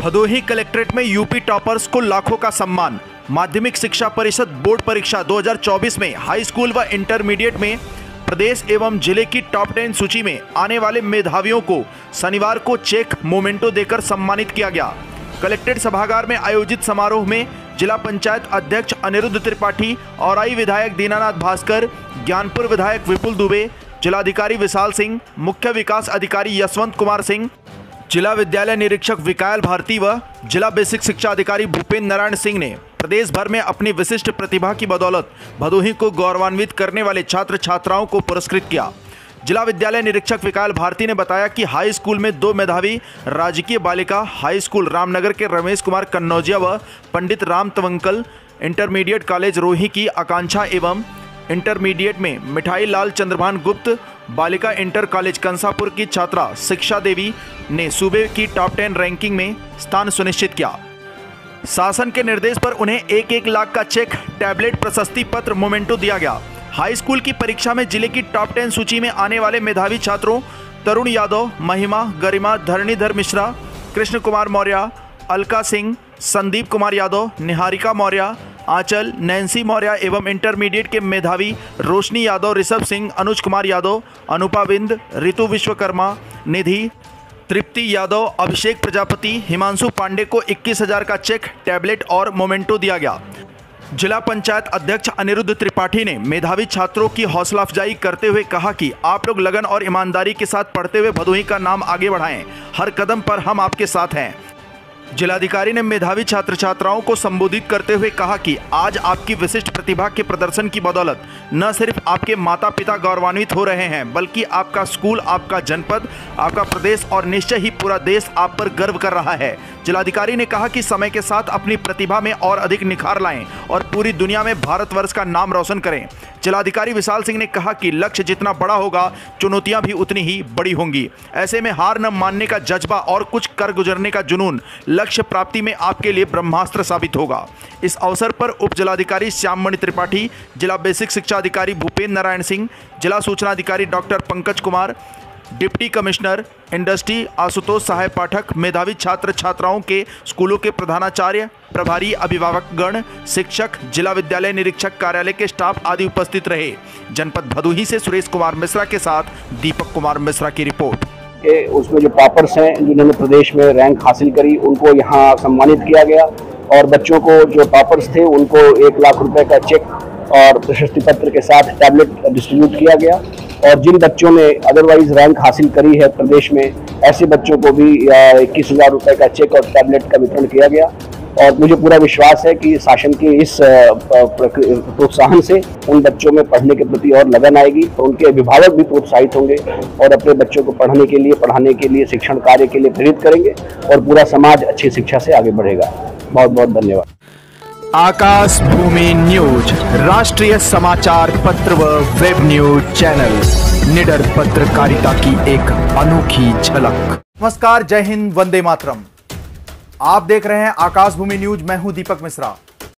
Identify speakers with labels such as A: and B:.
A: Bhadohi collectorate में UP toppers को लाखों का सम्मान। माध्यमिक शिक्षा परिषद बोर्ड परीक्षा 2024 में हाई स्कूल व इंटरमीडिएट में प्रदेश एवं जिले की टॉप 10 सूची में आने वाले मेधावियों को शनिवार को चेक मोमेंटो देकर सम्मानित किया गया। कलेक्ट्रेट सभागार में आयोजित समारोह में जिला पंचायत अध्यक्ष अनिरुद्ध त्रिपाठी, औराई विधायक दीनानाथ भास्कर, ज्ञानपुर विधायक विपुल दुबे, जिलाधिकारी विशाल सिंह, मुख्य विकास अधिकारी यशवंत कुमार सिंह, जिला विद्यालय निरीक्षक विकायल भारती व जिला बेसिक शिक्षा अधिकारी भूपेंद्र नारायण सिंह ने प्रदेश भर में अपनी विशिष्ट प्रतिभा की बदौलत भदोही को गौरवान्वित करने वाले छात्र छात्राओं को पुरस्कृत किया। जिला विद्यालय निरीक्षक विकायल भारती ने बताया कि हाई स्कूल में 2 मेधावी राजकीय बालिका हाई स्कूल रामनगर के रमेश कुमार कन्नौजिया व पंडित राम तवंकल, इंटरमीडिएट कॉलेज रोही की आकांक्षा एवं इंटरमीडिएट में मिठाई लाल चंद्रभान गुप्त बालिका इंटर कॉलेज कंसापुर की छात्रा शिक्षा देवी ने सूबे की टॉप 10 रैंकिंग में स्थान सुनिश्चित किया। शासन के निर्देश पर उन्हें 1-1 लाख का चेक, टैबलेट, प्रशस्ति पत्र, मोमेंटो दिया गया। हाई स्कूल की परीक्षा में जिले की टॉप 10 सूची में आने वाले मेधावी छात्रों तरुण यादव, महिमा, गरिमा, धरणीधर मिश्रा, कृष्ण कुमार मौर्य, अलका सिंह, संदीप कुमार यादव, निहारिका मौर्य, आंचल, नैन्सी मौर्य एवं इंटरमीडिएट के मेधावी रोशनी यादव, ऋषभ सिंह, अनुज कुमार यादव, अनुपा बिंद, ऋतु विश्वकर्मा, निधि, तृप्ति यादव, अभिषेक प्रजापति, हिमांशु पांडे को 21,000 का चेक, टैबलेट और मोमेंटो दिया गया। जिला पंचायत अध्यक्ष अनिरुद्ध त्रिपाठी ने मेधावी छात्रों की हौसला अफजाई करते हुए कहा कि आप लोग लगन और ईमानदारी के साथ पढ़ते हुए भदोही का नाम आगे बढ़ाएं। हर कदम पर हम आपके साथ हैं। जिलाधिकारी ने मेधावी छात्र छात्राओं को संबोधित करते हुए कहा कि आज आपकी विशिष्ट प्रतिभा के प्रदर्शन की बदौलत न सिर्फ आपके माता पिता गौरवान्वित हो रहे हैं, बल्कि आपका स्कूल, आपका जनपद, आपका प्रदेश और निश्चय ही पूरा देश आप पर गर्व कर रहा है। जिलाधिकारी ने कहा कि समय के साथ अपनी प्रतिभा में और अधिक निखार लाएं और पूरी दुनिया में भारतवर्ष का नाम रोशन करें। जिलाधिकारी विशाल सिंह ने कहा कि लक्ष्य जितना बड़ा होगा, चुनौतियां भी उतनी ही बड़ी होंगी। ऐसे में हार न मानने का जज्बा और कुछ कर गुजरने का जुनून लक्ष्य प्राप्ति में आपके लिए ब्रह्मास्त्र साबित होगा। इस अवसर पर उप जिलाधिकारी श्याममणि त्रिपाठी, जिला बेसिक शिक्षा अधिकारी भूपेंद्र नारायण सिंह, जिला सूचना अधिकारी doctor Pankaj Kumar, deputy commissioner industry Ashutosh Sahay Pathak, मेधावी छात्र छात्राओं के स्कूलों के प्रधानाचार्य, प्रभारी अभिभावकगण, शिक्षक, जिला विद्यालय निरीक्षक कार्यालय के स्टाफ आदि उपस्थित रहे। जनपद भदोही से सुरेश कुमार मिश्रा के साथ दीपक कुमार मिश्रा की रिपोर्ट।
B: उसमें जो टॉपर्स हैं जिन्होंने प्रदेश में रैंक हासिल करी, उनको यहाँ सम्मानित किया गया और बच्चों को जो टॉपर्स थे उनको 1 लाख रुपए का चेक और प्रशस्ति पत्र के साथ टैबलेट डिस्ट्रीब्यूट किया गया। और जिन बच्चों ने अदरवाइज रैंक हासिल करी है प्रदेश में, ऐसे बच्चों को भी 21,000 रुपए का चेक और टैबलेट का वितरण किया गया। और मुझे पूरा विश्वास है कि शासन के इस प्रोत्साहन से उन बच्चों में पढ़ने के प्रति और लगन आएगी, तो उनके अभिभावक भी प्रोत्साहित होंगे और अपने बच्चों को पढ़ने के लिए शिक्षण कार्य के लिए प्रेरित करेंगे और पूरा समाज अच्छी शिक्षा से आगे बढ़ेगा। बहुत बहुत धन्यवाद।
A: आकाश भूमि न्यूज, राष्ट्रीय समाचार पत्र व वेब न्यूज चैनल, निडर पत्रकारिता की एक अनोखी झलक। नमस्कार, जय हिंद, वंदे मातरम। आप देख रहे हैं आकाश भूमि न्यूज। मैं हूं दीपक मिश्रा।